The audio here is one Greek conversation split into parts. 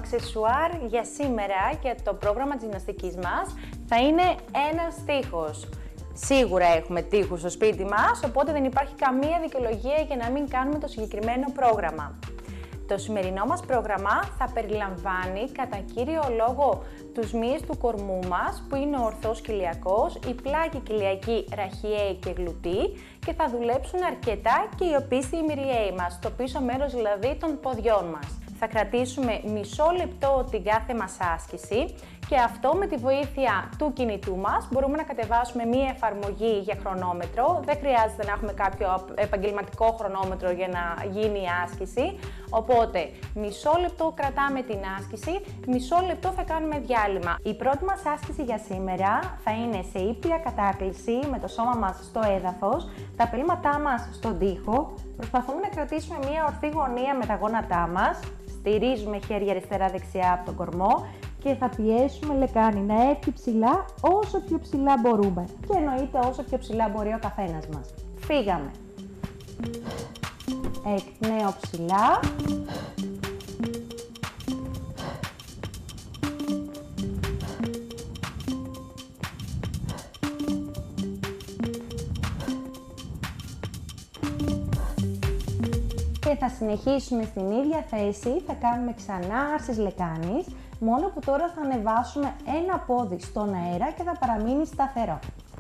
αξεσουάρ για σήμερα για το πρόγραμμα της γυμναστικής μας θα είναι ένας τοίχος. Σίγουρα έχουμε τοίχους στο σπίτι μας, οπότε δεν υπάρχει καμία δικαιολογία για να μην κάνουμε το συγκεκριμένο πρόγραμμα. Το σημερινό μας πρόγραμμα θα περιλαμβάνει κατά κύριο λόγο τους μύες του κορμού μας, που είναι ο ορθός κοιλιακός, η πλάκη κοιλιακή ραχιαίη και γλουτή και θα δουλέψουν αρκετά και οι οπίστιοι μυριαίοι μας, το πίσω μέρος δηλαδή των ποδιών μας. Θα κρατήσουμε μισό λεπτό την κάθε μας άσκηση και αυτό με τη βοήθεια του κινητού μας μπορούμε να κατεβάσουμε μία εφαρμογή για χρονόμετρο. Δεν χρειάζεται να έχουμε κάποιο επαγγελματικό χρονόμετρο για να γίνει η άσκηση. Οπότε μισό λεπτό κρατάμε την άσκηση, μισό λεπτό θα κάνουμε διάλειμμα. Η πρώτη μας άσκηση για σήμερα θα είναι σε ήπια κατάκληση με το σώμα μας στο έδαφος, τα πελήματά μας στον τοίχο. Προσπαθούμε να κρατήσουμε μία ορθή γωνία με τα γόνατά μας. Στηρίζουμε χέρια αριστερά-δεξιά από τον κορμό και θα πιέσουμε λεκάνη να έρθει ψηλά όσο πιο ψηλά μπορούμε. Και εννοείται όσο πιο ψηλά μπορεί ο καθένας μας. Φύγαμε. Εκπνέω ψηλά. Και θα συνεχίσουμε στην ίδια θέση, θα κάνουμε ξανά άρσης λεκάνης, μόνο που τώρα θα ανεβάσουμε ένα πόδι στον αέρα και θα παραμείνει σταθερό.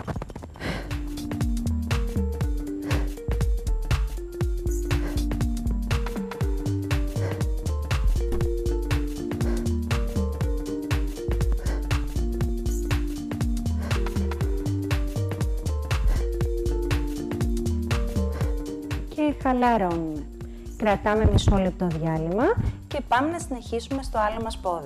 Και χαλαρώνουμε. Κρατάμε μισό λεπτό διάλειμμα και πάμε να συνεχίσουμε στο άλλο μας πόδι.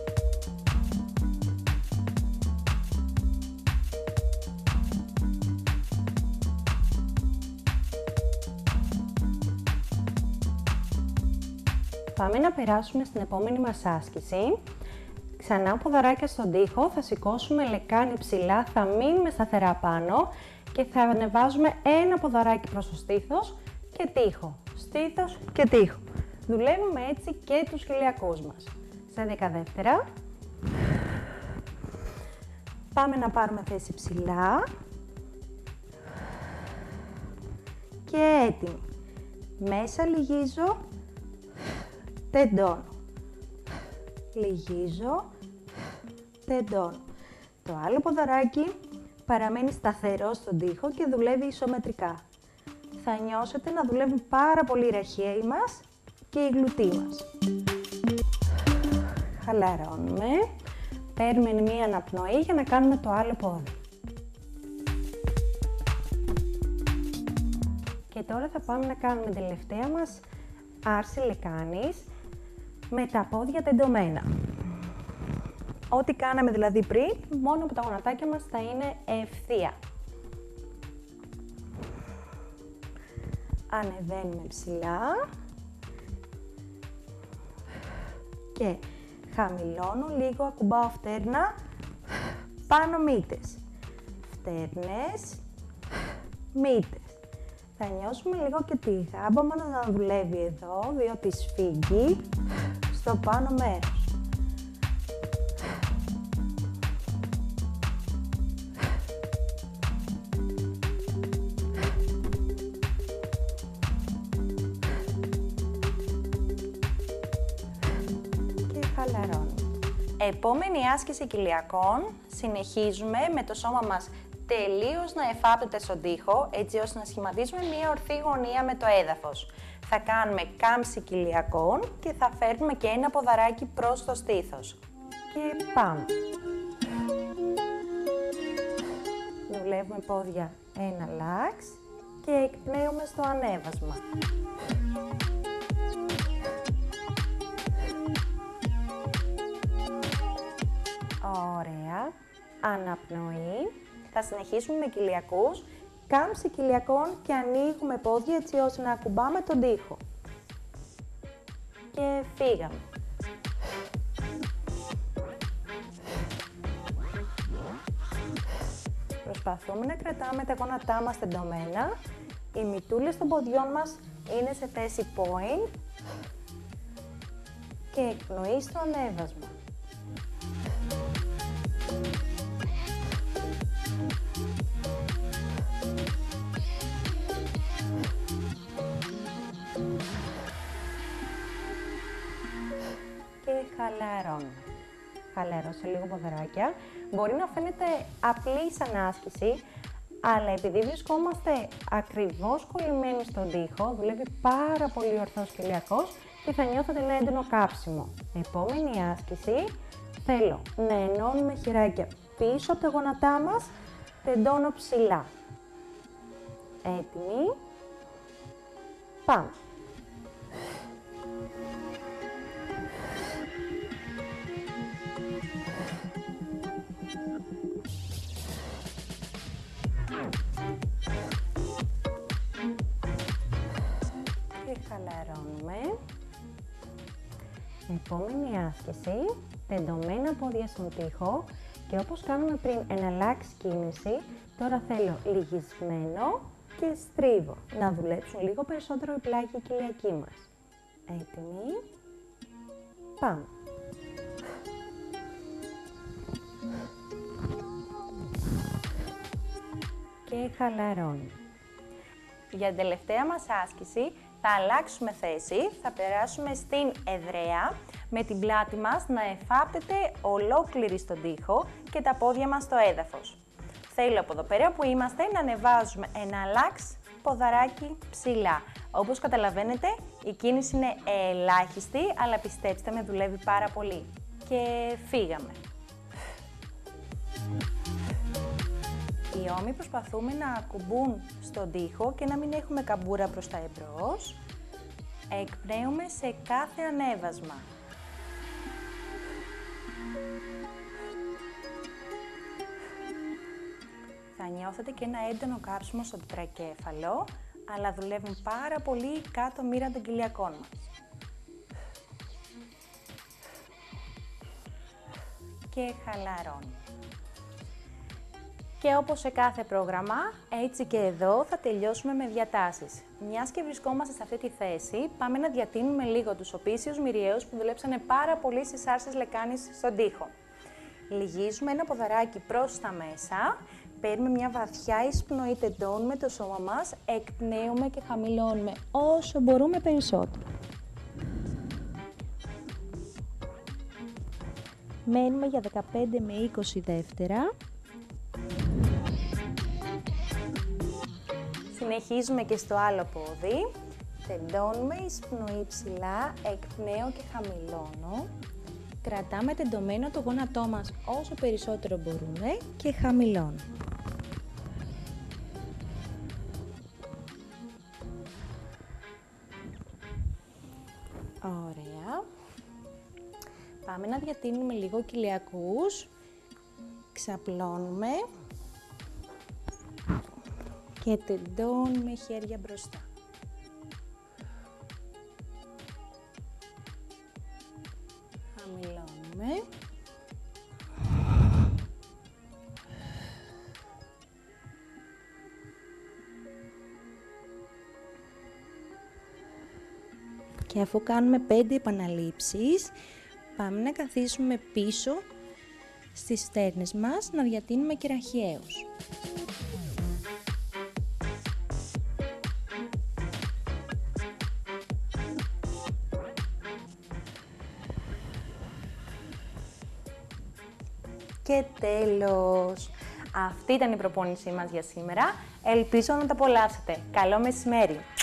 Πάμε να περάσουμε στην επόμενη μας άσκηση. Ξανά ποδαράκια στον τοίχο, θα σηκώσουμε λεκάνη ψηλά, θα μείνουμε σταθερά πάνω και θα ανεβάζουμε ένα ποδαράκι προς το στήθος και τοίχο. Στήθος και τοίχο. Δουλεύουμε έτσι και τους κοιλιακούς μας. Σε 10 δεύτερα. Πάμε να πάρουμε θέση ψηλά. Και έτοιμοι. Μέσα λυγίζω, τεντώνω. Λυγίζω, τεντώνω. Το άλλο ποδαράκι παραμένει σταθερό στον τοίχο και δουλεύει ισομετρικά. Θα νιώσετε να δουλεύουν πάρα πολύ οι ραχιαίοι μας και οι γλουτοί μας. Χαλαρώνουμε. Παίρνουμε μία αναπνοή για να κάνουμε το άλλο πόδι. Και τώρα θα πάμε να κάνουμε την τελευταία μας άρση λεκάνης με τα πόδια τεντωμένα. Ό,τι κάναμε δηλαδή πριν, μόνο που τα γονατάκια μας θα είναι ευθεία. Ανεβαίνουμε ψηλά και χαμηλώνω λίγο, ακουμπάω φτέρνα, πάνω μύτες. Φτέρνες, μύτες. Θα νιώσουμε λίγο και τη γάμπα μας να δουλεύει εδώ, διότι σφίγγει στο πάνω μέρος. Επόμενη άσκηση κοιλιακών, συνεχίζουμε με το σώμα μας τελείως να εφάπτεται στον τοίχο, έτσι ώστε να σχηματίσουμε μία ορθή γωνία με το έδαφος. Θα κάνουμε κάμψη κοιλιακών και θα φέρνουμε και ένα ποδαράκι προς το στήθος. Και πάμε. Δουλεύουμε πόδια ένα λάξ και εκπνέουμε στο ανέβασμα. Ωραία. Αναπνοή. Θα συνεχίσουμε με κοιλιακούς. Κάμψη κοιλιακών και ανοίγουμε πόδια έτσι ώστε να ακουμπάμε τον τοίχο. Και φύγαμε. Προσπαθούμε να κρατάμε τα γόνατά μας τεντωμένα. Οι μυτούλες των ποδιών μας είναι σε θέση point. και εκπνοή στο ανέβασμα. Και χαλαρώνουμε. Χαλαρώσε λίγο ποδαράκια. Μπορεί να φαίνεται απλή σαν άσκηση, αλλά επειδή βρισκόμαστε ακριβώς κολλημένοι στον τοίχο, δουλεύει πάρα πολύ ορθός και ηλιακός και θα νιώθετε ένα έντονο κάψιμο. Επόμενη άσκηση, θέλω να ενώνουμε χεράκια πίσω από τα γόνατά μας, τεντώνω ψηλά. Έτοιμοι, πάμε. Και χαλαρώνουμε. Επόμενη άσκηση, τεντωμένα πόδια στον τοίχο και όπως κάνουμε πριν εναλλάξει κίνηση, τώρα θέλω λυγισμένο και στρίβω. Να δουλέψουν λίγο περισσότερο οι πλάγοι και οι ηλιακοί μας. Έτοιμοι, πάμε. Και χαλαρώνουμε. Για την τελευταία μας άσκηση θα αλλάξουμε θέση, θα περάσουμε στην εδραία με την πλάτη μας να εφάπτεται ολόκληρη στον τοίχο και τα πόδια μας στο έδαφος. Θέλω από εδώ πέρα που είμαστε να ανεβάζουμε ένα λάξ ποδαράκι ψηλά. Όπως καταλαβαίνετε η κίνηση είναι ελάχιστη, αλλά πιστέψτε με δουλεύει πάρα πολύ. Και φύγαμε. Οι ώμοι προσπαθούμε να ακουμπούν στον τοίχο και να μην έχουμε καμπούρα προς τα εμπρός. Εκπνέουμε σε κάθε ανέβασμα. Θα νιώθετε και ένα έντονο κάψιμο στο τετρακέφαλο, αλλά δουλεύουν πάρα πολύ η κάτω μοίρα των κοιλιακών μας. Και χαλαρώνουμε. Και όπως σε κάθε πρόγραμμα, έτσι και εδώ θα τελειώσουμε με διατάσεις. Μιας και βρισκόμαστε σε αυτή τη θέση, πάμε να διατείνουμε λίγο τους οπίσιους μυριαίους που δουλέψανε πάρα πολύ στις άρσες λεκάνης στον τοίχο. Λυγίζουμε ένα ποδαράκι προς τα μέσα, παίρνουμε μια βαθιά εισπνοή, τεντώνουμε το σώμα μας, εκπνέουμε και χαμηλώνουμε όσο μπορούμε περισσότερο. Μένουμε για 15 με 20 δεύτερα. Συνεχίζουμε και στο άλλο πόδι, τεντώνουμε, εισπνοή ψηλά, εκπνέω και χαμηλώνω. Κρατάμε τεντωμένο το γόνατό μας όσο περισσότερο μπορούμε και χαμηλώνω. Ωραία. Πάμε να διατείνουμε λίγο κοιλιακούς, ξαπλώνουμε. Και τεντώνουμε χέρια μπροστά. Χαμηλώνουμε. Και αφού κάνουμε 5 επαναλήψεις, πάμε να καθίσουμε πίσω στις στέρνες μας, να διατείνουμε κεραχιαίους. Και τέλος, αυτή ήταν η προπόνησή μας για σήμερα. Ελπίζω να τα απολαύσετε. Καλό μεσημέρι!